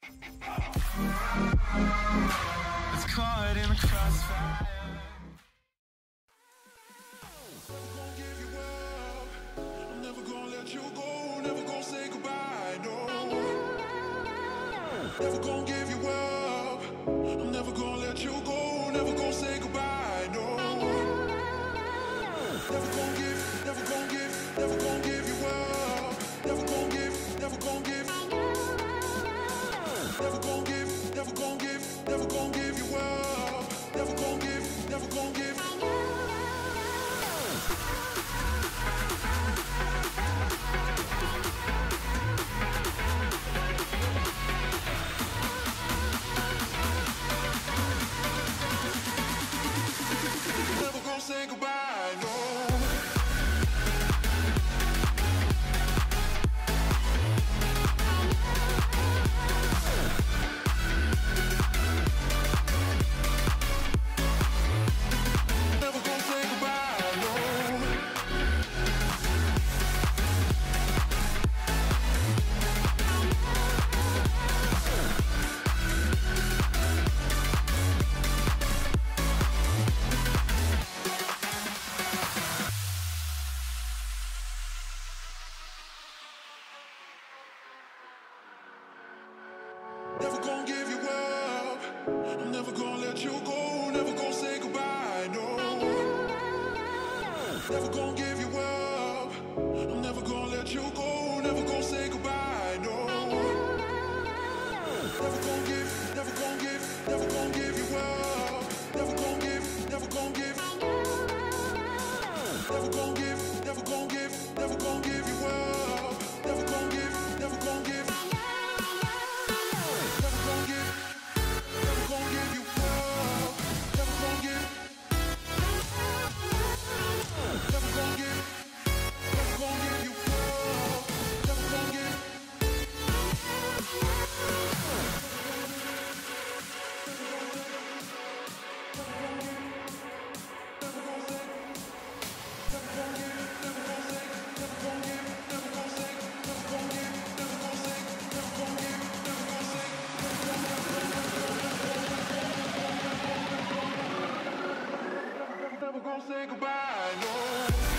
It's caught in the crossfire. Never gonna give you up. I'm never gonna let you go. Never gonna say goodbye. No. Never gonna give you up. I'm never gonna let you go. Never gonna say goodbye. No. Never gonna give you up. Never gonna give. Never gonna give you up. Never gonna give. Never gonna say goodbye, no. Never gonna give you up. I'm never gonna let you go. Never gonna say goodbye, no. Never gonna give you up. I'm never gonna let you go. Never gonna say goodbye, no. Never gonna give you up. Never gonna give. Never gonna give you up. Never gonna give. Never gonna give you up. Never gonna give. Never gonna give. Never gonna give you up. Never gonna say goodbye, no.